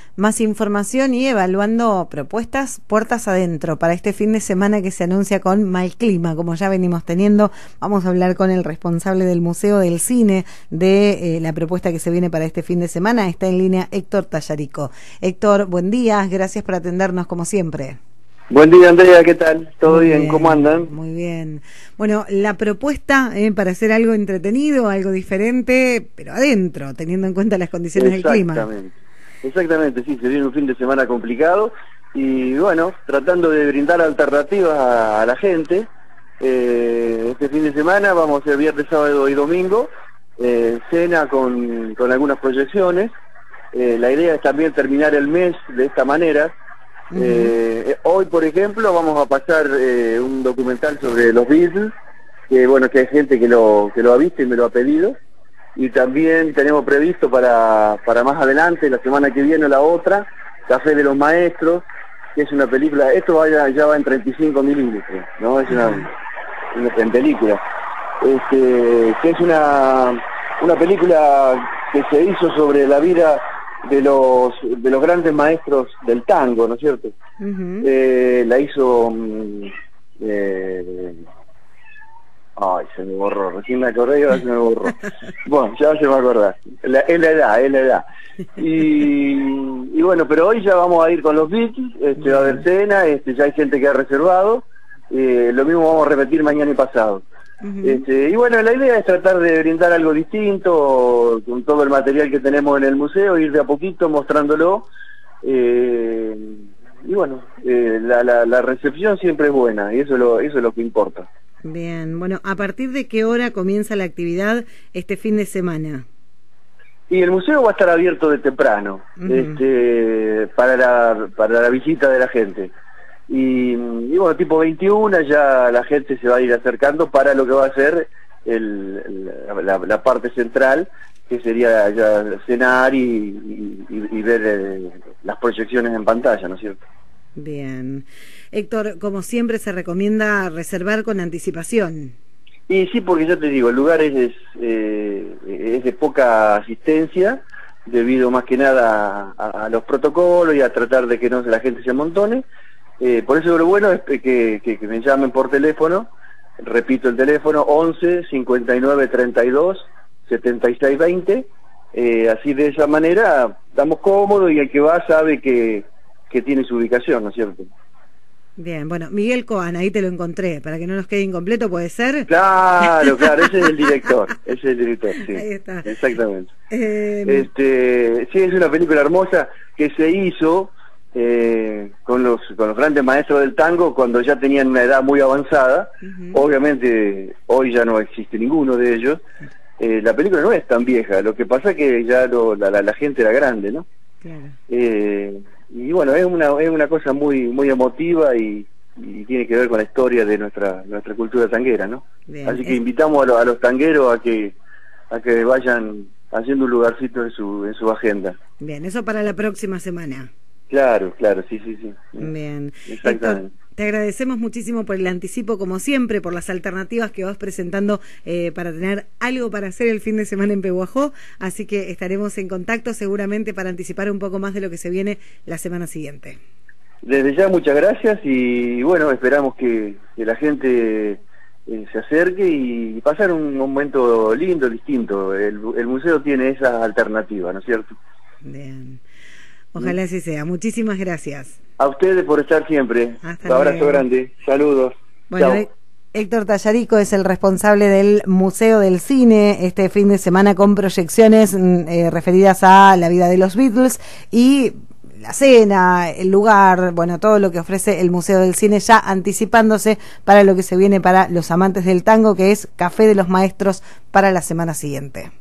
más información y evaluando propuestas puertas adentro para este fin de semana que se anuncia con mal clima, como ya venimos teniendo. Vamos a hablar con el responsable del Museo del Cine de la propuesta que se viene para este fin de semana. Está en línea Héctor Tallarico. Héctor, buen día, gracias por atendernos como siempre. Buen día, Andrea, ¿qué tal? ¿Todo bien? ¿Cómo andan? Muy bien. Bueno, la propuesta para hacer algo entretenido, algo diferente, pero adentro, teniendo en cuenta las condiciones del clima. Exactamente, sí, se viene un fin de semana complicado y bueno, tratando de brindar alternativas a la gente. Este fin de semana vamos a hacer viernes, sábado y domingo, cena con algunas proyecciones. La idea es también terminar el mes de esta manera. Hoy, por ejemplo, vamos a pasar un documental sobre los Beatles, que bueno, que hay gente que lo ha visto y me lo ha pedido, y también tenemos previsto para más adelante, la semana que viene, la otra, Café de los Maestros, que es una película, esto ya va en 35 milímetros, ¿no? Es en película, que es una película que se hizo sobre la vida de los grandes maestros del tango, ¿no es cierto? La hizo ay, se me borró, recién me acordé y ahora se me borró. Bueno, ya se me va a acordar. Es la edad. Y bueno, pero hoy ya vamos a ir con los Beatles, va a haber cena, ya hay gente que ha reservado, lo mismo vamos a repetir mañana y pasado. Y bueno, la idea es tratar de brindar algo distinto con todo el material que tenemos en el museo, ir de a poquito mostrándolo, y bueno, la recepción siempre es buena y eso es lo que importa. Bien, bueno, ¿a partir de qué hora comienza la actividad este fin de semana? Y el museo va a estar abierto de temprano, para la visita de la gente. Y bueno, tipo 21 ya la gente se va a ir acercando para lo que va a ser la parte central, que sería ya cenar y ver las proyecciones en pantalla, ¿no es cierto? Bien. Héctor, como siempre se recomienda reservar con anticipación. Y sí, porque ya te digo, el lugar es de poca asistencia, debido más que nada a los protocolos y a tratar de que no la gente se amontone. Por eso lo bueno es que me llamen por teléfono, repito el teléfono, 11 59 32 76 20, así de esa manera estamos cómodos y el que va sabe que tiene su ubicación, ¿no es cierto? Bien, bueno, Miguel Coan, ahí te lo encontré, para que no nos quede incompleto, ¿puede ser? Claro, ese es el director, sí. Ahí está. Exactamente. Sí, es una película hermosa que se hizo con los grandes maestros del tango cuando ya tenían una edad muy avanzada. Obviamente hoy ya no existe ninguno de ellos. La película no es tan vieja, lo que pasa es que ya la gente era grande, ¿no? Claro. Y bueno, es una cosa muy emotiva y tiene que ver con la historia de nuestra cultura tanguera, ¿no? Bien, así que invitamos a los tangueros a que vayan haciendo un lugarcito en su agenda. Bien, eso para la próxima semana. Claro, sí. Bien. Exactamente. Héctor, te agradecemos muchísimo por el anticipo, como siempre, por las alternativas que vas presentando para tener algo para hacer el fin de semana en Pehuajó, así que estaremos en contacto seguramente para anticipar un poco más de lo que se viene la semana siguiente. Desde ya muchas gracias y bueno, esperamos que la gente se acerque y pasar un momento lindo, distinto. El museo tiene esa alternativa, ¿no es cierto? Bien. Ojalá así sea. Muchísimas gracias. A ustedes por estar siempre. Un abrazo grande. Saludos. Bueno, chao. Héctor Tallarico es el responsable del Museo del Cine este fin de semana con proyecciones referidas a la vida de los Beatles y la cena, el lugar, bueno, todo lo que ofrece el Museo del Cine, ya anticipándose para lo que se viene para los amantes del tango, que es Café de los Maestros para la semana siguiente.